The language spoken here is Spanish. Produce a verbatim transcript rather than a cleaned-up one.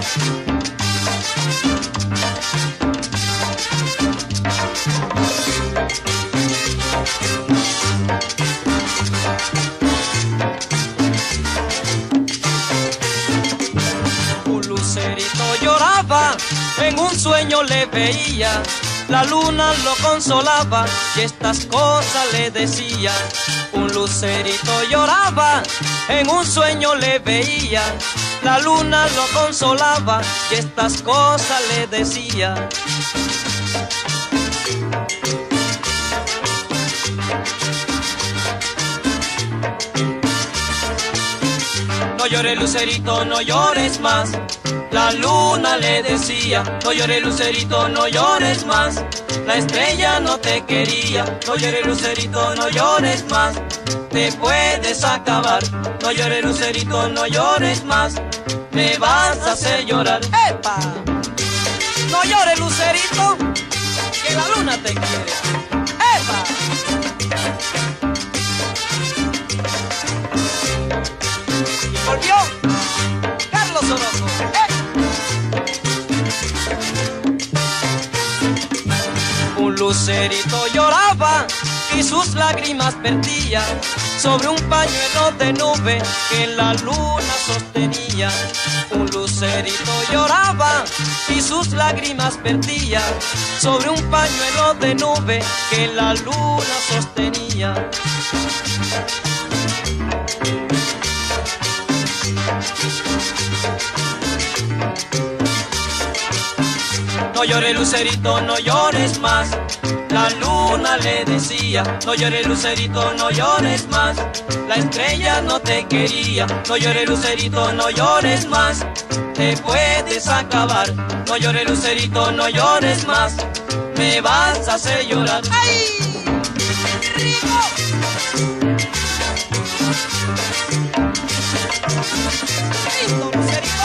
Un lucerito lloraba, en un sueño le veía, la luna lo consolaba y estas cosas le decía. Un lucerito lloraba, en un sueño le veía, la luna lo consolaba y estas cosas le decía. No llores, lucerito, no llores más. La luna le decía, no llores, lucerito, no llores más. La estrella no te quería, no llores, lucerito, no llores más. Te puedes acabar, no llores, lucerito, no llores más. Me vas a hacer llorar. ¡Epa! No llores, lucerito, que la luna te quiere. ¡Epa! Y volvió Carlos Orozco. ¡Eh! Un lucerito lloraba y sus lágrimas vertía sobre un pañuelo de nube que la luna sostenía. Un lucerito lloraba y sus lágrimas vertía sobre un pañuelo de nube que la luna sostenía. No llores, lucerito, no llores más. La luna le decía, no llores, lucerito, no llores más. La estrella no te quería, no llores, lucerito, no llores más. Te puedes acabar, no llores, lucerito, no llores más. Me vas a hacer llorar. ¡Ay! ¡Rico! ¡Listo, lucerito!